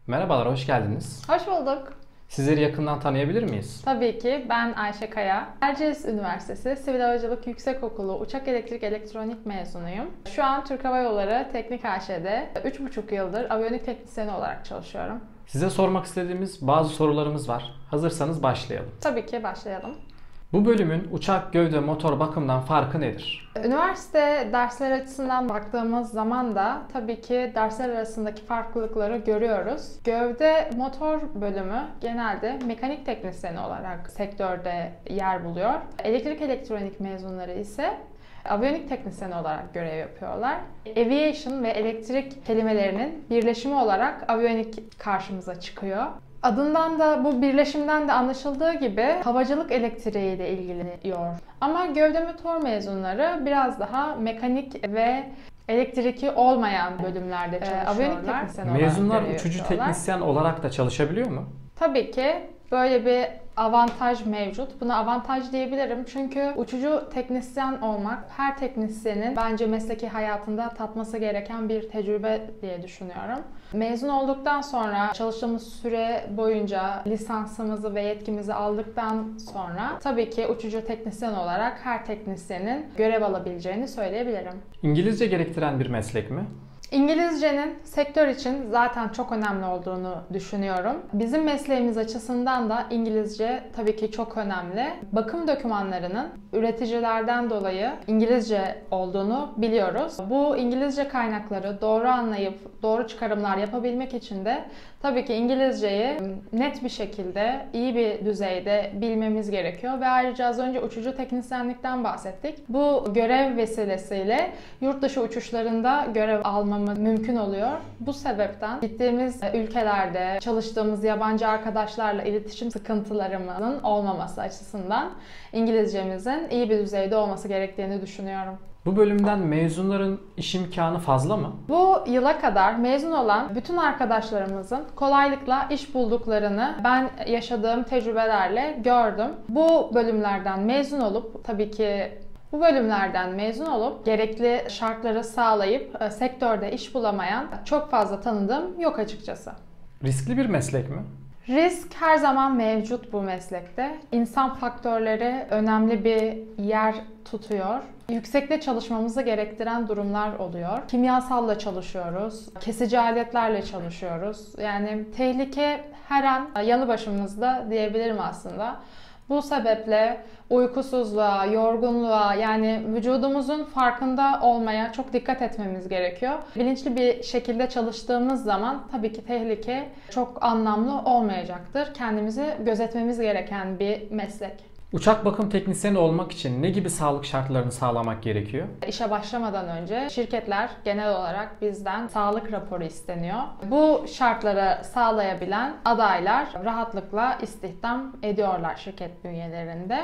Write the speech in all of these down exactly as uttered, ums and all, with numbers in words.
Merhabalar, hoş geldiniz. Hoş bulduk. Sizleri yakından tanıyabilir miyiz? Tabii ki ben Ayşe Kaya. Erciyes Üniversitesi Sivil Havacılık Yüksekokulu Uçak Elektrik Elektronik mezunuyum. Şu an Türk Hava Yolları Teknik A Ş'de üç buçuk yıldır aviyonik teknisyeni olarak çalışıyorum. Size sormak istediğimiz bazı sorularımız var. Hazırsanız başlayalım. Tabii ki başlayalım. Bu bölümün uçak, gövde, motor bakımından farkı nedir? Üniversite dersler açısından baktığımız zaman da tabii ki dersler arasındaki farklılıkları görüyoruz. Gövde motor bölümü genelde mekanik teknisyeni olarak sektörde yer buluyor. Elektrik elektronik mezunları ise aviyonik teknisyeni olarak görev yapıyorlar. Aviation ve elektrik kelimelerinin birleşimi olarak aviyonik karşımıza çıkıyor. Adından da bu birleşimden de anlaşıldığı gibi havacılık elektriği ile ilgileniyor. Ama gövde motor mezunları biraz daha mekanik ve elektriki olmayan bölümlerde çalışıyorlar. Aviyonik teknisyen olarak Mezunlar görev uçucu yapıyorlar. teknisyen olarak da çalışabiliyor mu? Tabii ki böyle bir avantaj mevcut. Buna avantaj diyebilirim çünkü uçucu teknisyen olmak her teknisyenin bence mesleki hayatında tatması gereken bir tecrübe diye düşünüyorum. Mezun olduktan sonra çalıştığımız süre boyunca lisansımızı ve yetkimizi aldıktan sonra tabii ki uçucu teknisyen olarak her teknisyenin görev alabileceğini söyleyebilirim. İngilizce gerektiren bir meslek mi? İngilizcenin sektör için zaten çok önemli olduğunu düşünüyorum. Bizim mesleğimiz açısından da İngilizce tabii ki çok önemli. Bakım dokümanlarının üreticilerden dolayı İngilizce olduğunu biliyoruz. Bu İngilizce kaynakları doğru anlayıp doğru çıkarımlar yapabilmek için de tabii ki İngilizceyi net bir şekilde, iyi bir düzeyde bilmemiz gerekiyor ve ayrıca az önce uçucu teknisyenlikten bahsettik. Bu görev vesilesiyle yurt dışı uçuşlarında görev almamız mümkün oluyor. Bu sebepten gittiğimiz ülkelerde çalıştığımız yabancı arkadaşlarla iletişim sıkıntılarımızın olmaması açısından İngilizcemizin iyi bir düzeyde olması gerektiğini düşünüyorum. Bu bölümden mezunların iş imkanı fazla mı? Bu yıla kadar mezun olan bütün arkadaşlarımızın kolaylıkla iş bulduklarını ben yaşadığım tecrübelerle gördüm. Bu bölümlerden mezun olup tabii ki Bu bölümlerden mezun olup gerekli şartları sağlayıp sektörde iş bulamayan çok fazla tanıdığım yok açıkçası. Riskli bir meslek mi? Risk her zaman mevcut bu meslekte. İnsan faktörleri önemli bir yer tutuyor. Yüksekte çalışmamızı gerektiren durumlar oluyor. Kimyasalla çalışıyoruz, kesici aletlerle çalışıyoruz. Yani tehlike her an yanı başımızda diyebilirim aslında. Bu sebeple uykusuzluğa, yorgunluğa yani vücudumuzun farkında olmaya çok dikkat etmemiz gerekiyor. Bilinçli bir şekilde çalıştığımız zaman tabii ki tehlike çok anlamlı olmayacaktır. Kendimizi gözetmemiz gereken bir meslek. Uçak bakım teknisyeni olmak için ne gibi sağlık şartlarını sağlamak gerekiyor? İşe başlamadan önce şirketler genel olarak bizden sağlık raporu isteniyor. Bu şartları sağlayabilen adaylar rahatlıkla istihdam ediyorlar şirket bünyelerinde.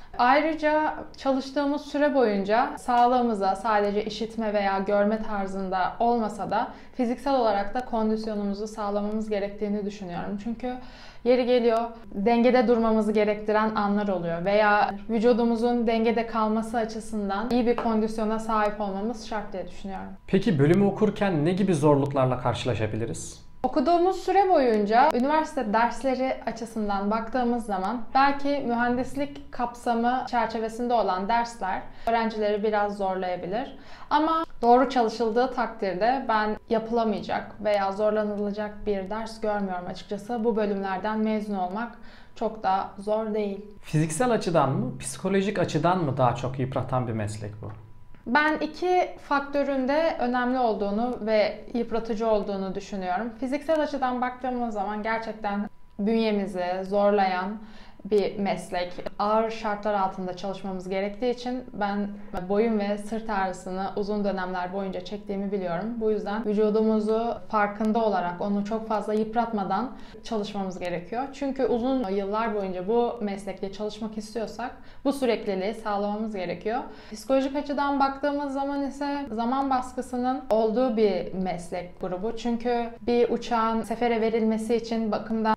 Ayrıca çalıştığımız süre boyunca sağlığımıza sadece işitme veya görme tarzında olmasa da fiziksel olarak da kondisyonumuzu sağlamamız gerektiğini düşünüyorum. Çünkü yeri geliyor dengede durmamızı gerektiren anlar oluyor veya vücudumuzun dengede kalması açısından iyi bir kondisyona sahip olmamız şart diye düşünüyorum. Peki bölümü okurken ne gibi zorluklarla karşılaşabiliriz? Okuduğumuz süre boyunca üniversite dersleri açısından baktığımız zaman belki mühendislik kapsamı çerçevesinde olan dersler öğrencileri biraz zorlayabilir. Ama doğru çalışıldığı takdirde ben yapılamayacak veya zorlanılacak bir ders görmüyorum açıkçası. Bu bölümlerden mezun olmak çok da zor değil. Fiziksel açıdan mı, psikolojik açıdan mı daha çok yıpratan bir meslek bu? Ben iki faktörün de önemli olduğunu ve yıpratıcı olduğunu düşünüyorum. Fiziksel açıdan baktığımız zaman gerçekten bünyemizi zorlayan bir meslek. Ağır şartlar altında çalışmamız gerektiği için ben boyun ve sırt ağrısını uzun dönemler boyunca çektiğimi biliyorum. Bu yüzden vücudumuzu farkında olarak onu çok fazla yıpratmadan çalışmamız gerekiyor. Çünkü uzun yıllar boyunca bu meslekte çalışmak istiyorsak bu sürekliliği sağlamamız gerekiyor. Psikolojik açıdan baktığımız zaman ise zaman baskısının olduğu bir meslek grubu. Çünkü bir uçağın sefere verilmesi için bakımdan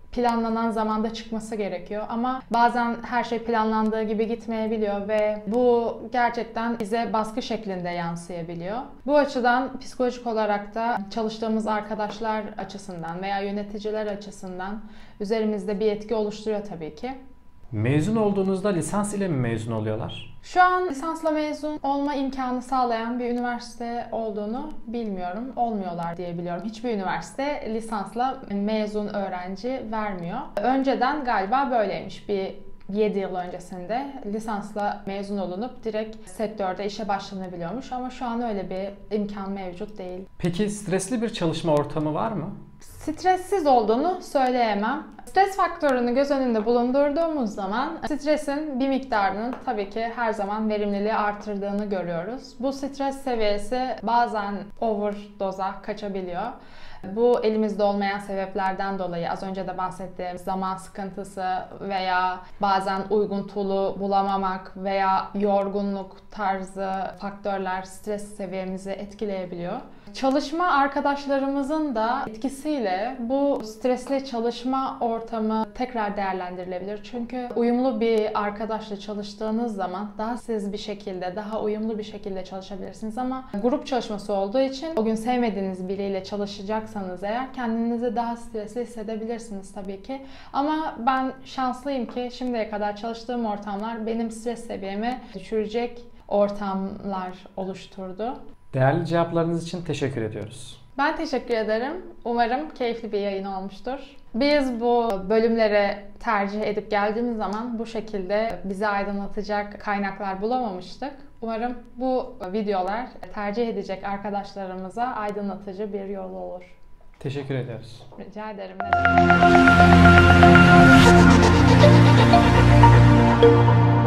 planlanan zamanda çıkması gerekiyor. Ama bazen her şey planlandığı gibi gitmeyebiliyor ve bu gerçekten bize baskı şeklinde yansıyabiliyor. Bu açıdan psikolojik olarak da çalıştığımız arkadaşlar açısından veya yöneticiler açısından üzerimizde bir etki oluşturuyor tabii ki. Mezun olduğunuzda lisans ile mi mezun oluyorlar? Şu an lisansla mezun olma imkanı sağlayan bir üniversite olduğunu bilmiyorum. Olmuyorlar diye biliyorum. Hiçbir üniversite lisansla mezun öğrenci vermiyor. Önceden galiba böyleymiş. Bir yedi yıl öncesinde lisansla mezun olunup direkt sektörde işe başlanabiliyormuş. Ama şu an öyle bir imkan mevcut değil. Peki stresli bir çalışma ortamı var mı? Stressiz olduğunu söyleyemem. Stres faktörünü göz önünde bulundurduğumuz zaman stresin bir miktarının tabii ki her zaman verimliliği artırdığını görüyoruz. Bu stres seviyesi bazen overdose'a kaçabiliyor. Bu elimizde olmayan sebeplerden dolayı az önce de bahsettiğim zaman sıkıntısı veya bazen uygun tool'u bulamamak veya yorgunluk tarzı faktörler stres seviyemizi etkileyebiliyor. Çalışma arkadaşlarımızın da etkisiyle bu stresli çalışma ortamı tekrar değerlendirilebilir. Çünkü uyumlu bir arkadaşla çalıştığınız zaman daha siz bir şekilde, daha uyumlu bir şekilde çalışabilirsiniz ama grup çalışması olduğu için o gün sevmediğiniz biriyle çalışacaksanız eğer kendinizi daha stresli hissedebilirsiniz tabii ki. Ama ben şanslıyım ki şimdiye kadar çalıştığım ortamlar benim stres seviyemi düşürecek ortamlar oluşturdu. Değerli cevaplarınız için teşekkür ediyoruz. Ben teşekkür ederim. Umarım keyifli bir yayın olmuştur. Biz bu bölümleri tercih edip geldiğimiz zaman bu şekilde bizi aydınlatacak kaynaklar bulamamıştık. Umarım bu videolar tercih edecek arkadaşlarımıza aydınlatıcı bir yol olur. Teşekkür ediyoruz. Rica ederim. Ne demek?